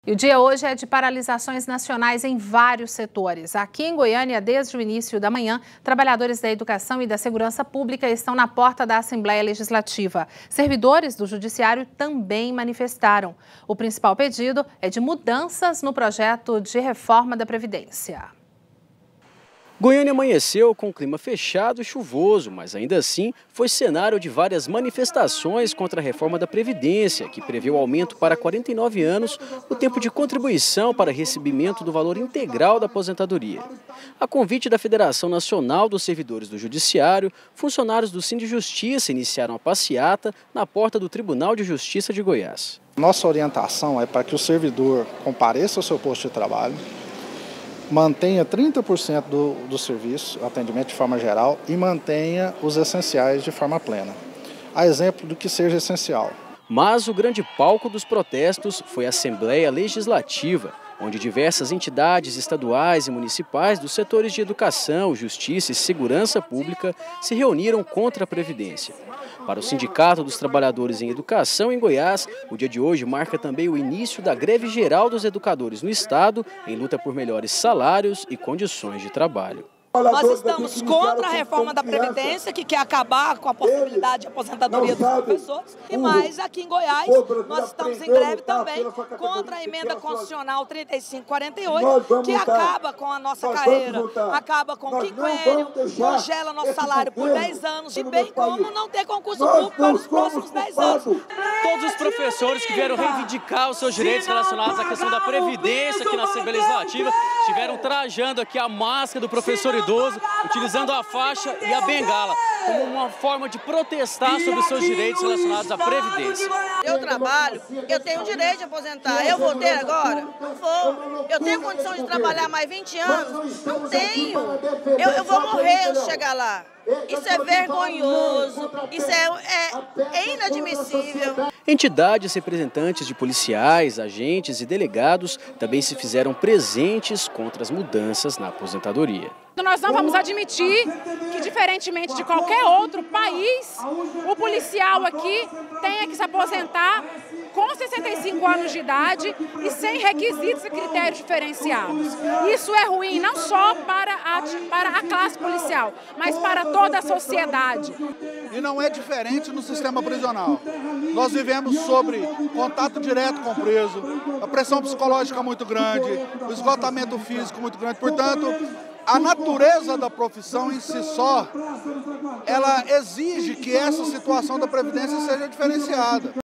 E o dia hoje é de paralisações nacionais em vários setores. Aqui em Goiânia, desde o início da manhã, trabalhadores da educação e da segurança pública estão na porta da Assembleia Legislativa. Servidores do Judiciário também manifestaram. O principal pedido é de mudanças no projeto de reforma da Previdência. Goiânia amanheceu com clima fechado e chuvoso, mas ainda assim foi cenário de várias manifestações contra a reforma da Previdência, que prevê o aumento para 49 anos o tempo de contribuição para recebimento do valor integral da aposentadoria. A convite da Federação Nacional dos Servidores do Judiciário, funcionários do Sindijustiça iniciaram a passeata na porta do Tribunal de Justiça de Goiás. Nossa orientação é para que o servidor compareça ao seu posto de trabalho, mantenha 30% do serviço, atendimento de forma geral, e mantenha os essenciais de forma plena. A exemplo do que seja essencial. Mas o grande palco dos protestos foi a Assembleia Legislativa, onde diversas entidades estaduais e municipais dos setores de educação, justiça e segurança pública se reuniram contra a Previdência. Para o Sindicato dos Trabalhadores em Educação em Goiás, o dia de hoje marca também o início da greve geral dos educadores no estado, em luta por melhores salários e condições de trabalho. Nós estamos contra a reforma da Previdência, que quer acabar com a possibilidade de aposentadoria dos professores. E mais, aqui em Goiás, nós estamos em greve também contra a emenda constitucional 3548, que acaba com a nossa carreira, acaba com o quinquênio, congela nosso salário por 10 anos, e bem como não ter concurso público para os próximos 10 anos. Todos os professores que vieram reivindicar os seus direitos relacionados à questão da Previdência aqui na Assembleia Legislativa estiveram trajando aqui a máscara do professor idoso, utilizando a faixa e a bengala como uma forma de protestar sobre os seus direitos relacionados à Previdência. Eu trabalho, eu tenho o direito de aposentar. Eu vou ter agora? Não vou. Eu tenho condição de trabalhar mais 20 anos? Não tenho. Eu vou morrer antes de chegar lá. Isso é vergonhoso, isso é inadmissível. Entidades representantes de policiais, agentes e delegados também se fizeram presentes contra as mudanças na aposentadoria. Nós não vamos admitir que, diferentemente de qualquer outro país, o policial aqui tenha que se aposentar com 65 anos de idade e sem requisitos e critérios diferenciados. Isso é ruim não só para a classe policial, mas para toda a sociedade. E não é diferente no sistema prisional. Nós vivemos sobre contato direto com o preso, a pressão psicológica muito grande, o esgotamento físico muito grande. Portanto, a natureza da profissão em si só, ela exige que essa situação da Previdência seja diferenciada.